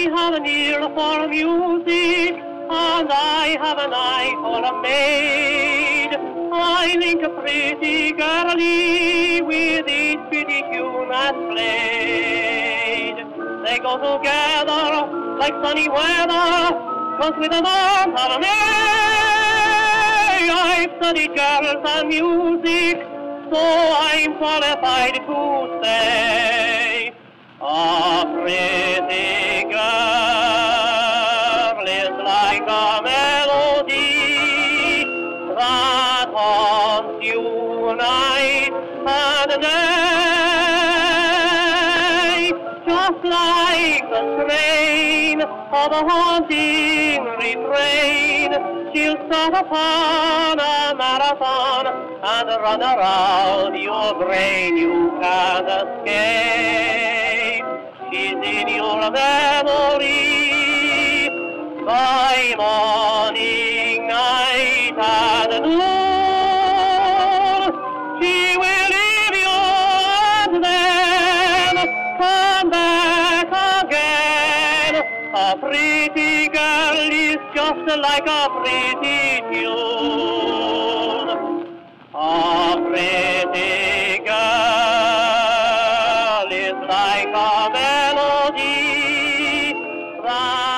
have an ear for music, and I have an eye for a maid. I think a pretty girlie with each pretty tune that's played. They go together like sunny weather, 'cause with an arm have a maid. I've studied girls and music, so I'm qualified to say a pretty girl is like a melody that haunts you night and day, just like the strain of a haunting refrain. She'll start upon a marathon and run around your brain. You can't escape. She's in your memory by morning, night, and noon. She will leave you and then come back again. A pretty girl is just like a pretty tune. A pretty girl is like a melody that